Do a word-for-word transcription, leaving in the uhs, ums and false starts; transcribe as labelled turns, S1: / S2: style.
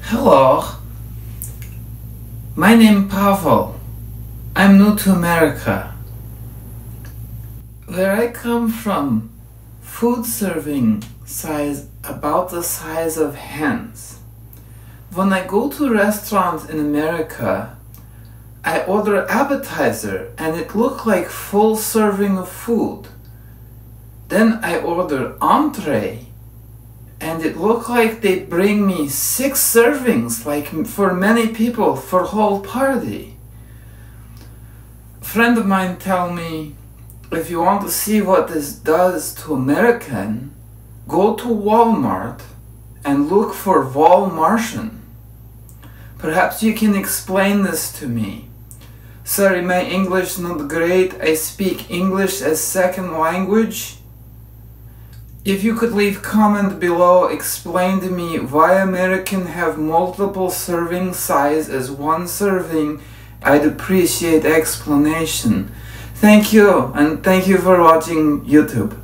S1: Hello, my name is Pavel. I'm new to America. Where I come from, food serving size about the size of hands. When I go to restaurants in America, I order appetizer and it look like full serving of food. Then I order entree and it look like they bring me six servings, like for many people, for whole party. A friend of mine tell me, if you want to see what this does to American, go to Walmart and look for Walmartian. Perhaps you can explain this to me. Sorry, my English is not great. I speak English as second language. If you could leave comment below, explain to me why American have multiple serving size as one serving, I'd appreciate explanation. Thank you, and thank you for watching YouTube.